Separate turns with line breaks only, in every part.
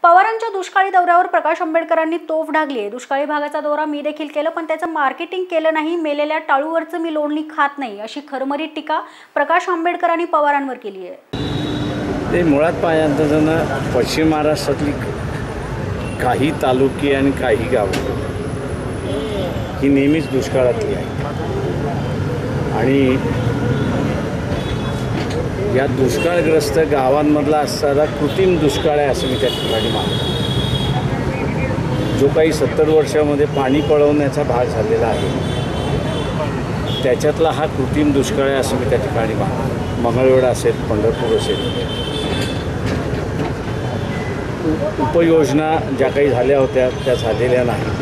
पवारांच्या दुष्काळी दौऱ्यावर प्रकाश आंबेडकरांनी तोफ डागली आहे। दुष्काळी भागाचा दौरा मी देखील केला, पण त्याचं मार्केटिंग केलं नाही। मेलेल्या टाळूवरचं मी लोणी खात नाही, अशी खरमरीत टीका प्रकाश आंबेडकरांनी पवारांवर केली आहे।
ते मुळात पाहताना पश्चिम महाराष्ट्रातली काही तालुके आणि काही गावं ही नेहमीच दुष्काळातली आहे आणि या दुष्काळग्रस्त गावांमधला असणारा कृत्रिम दुष्काळ आहे असं मी त्या ठिकाणी मानतो। जो काही 70 वर्षामध्ये पाणी पळवण्याचा भाग झालेला आहे त्याच्यातला हा कृत्रिम दुष्काळ आहे असं मी त्या ठिकाणी मानतो। मंगळवेढा असेल, पंढरपूर असेल, उपयोजना ज्या काही झाल्या होत्या त्या झालेल्या नाहीत।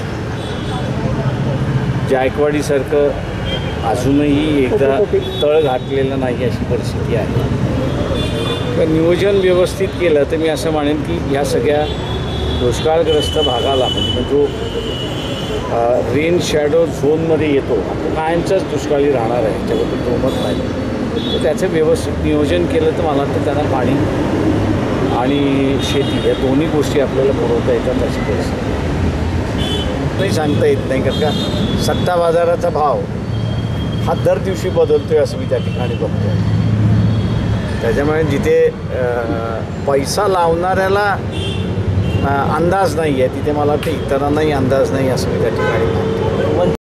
जायकवाडीसारखं अजूनही एकदा तळ घातलेलं नाही अशी परिस्थिती आहे। तर नियोजन व्यवस्थित केलं तर मी असं म्हणेन की ह्या सगळ्या दुष्काळग्रस्त भागाला म्हणजे जो रेन शॅडो झोनमध्ये येतो कायमचाच दुष्काळी राहणार आहे, त्याच्याबद्दल दोमत नाही। तर त्याचं व्यवस्थित नियोजन केलं तर मला वाटतं त्यांना पाणी आणि शेती या दोन्ही गोष्टी आपल्याला पुरवता येतात अशी परिस्थिती नाही, सांगता येत नाही। कारण का सत्ता बाजाराचा भाव हा दर दिवशी बदलतो आहे असं मी त्या ठिकाणी बघतो। त्याच्यामुळे जिथे पैसा लावणाऱ्याला अंदाज नाही आहे तिथे मला वाटतं इतरांनाही अंदाज नाही असं मी त्या ठिकाणी